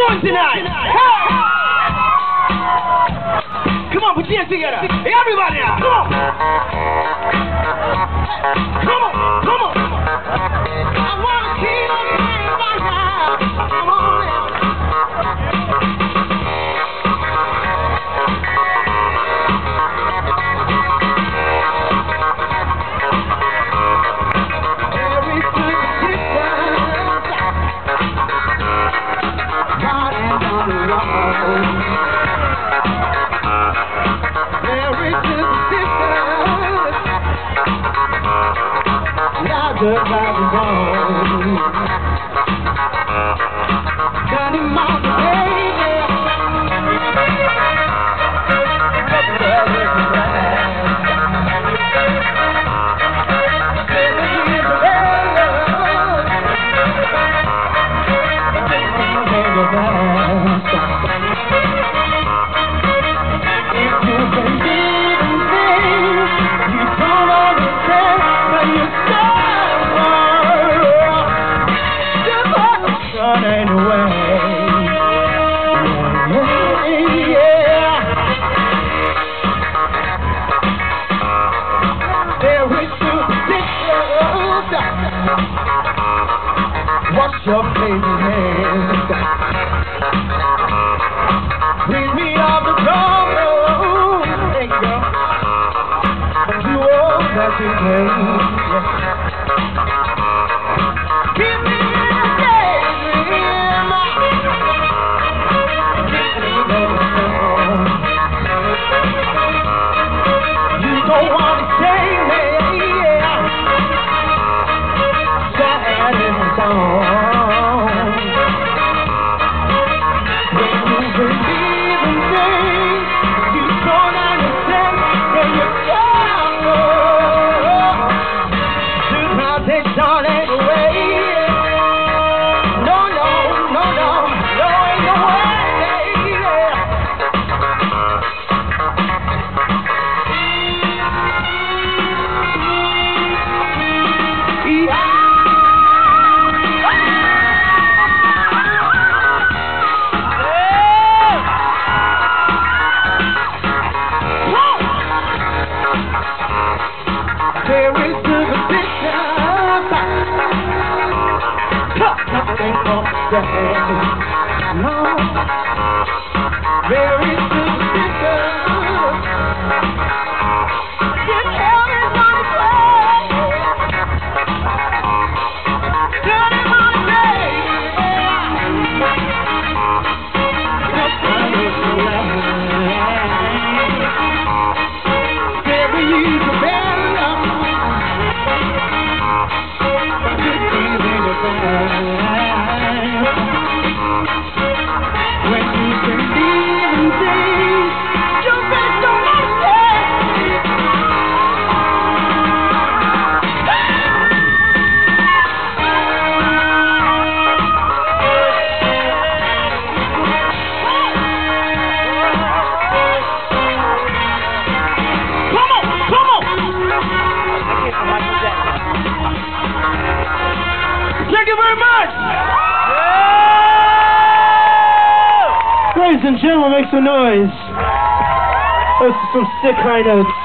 doing tonight? Hey! Come on, put your hands together. Hey, everybody now. Come on. Come on, come on. I want to keep on playing right now. Come on now. Good by the road, Johnny Mountain, baby. Wash your baby hands. Bring me off the road. There you go. You all that you can. Give me a daydream. You don't want to take me. Sad in the song. When you believe in things you don't understand, then you go. Sometimes they don't anyway. No, no, no, no, no, ain't no way. There is superstition. Nothing for no. There is superstition. You tell me not to play. Tell me not to play. There is a bell. When you believe in things you really don't understand. Come on, come on. Thank you very much. Ladies and gentlemen, make some noise. Those are some sick high notes.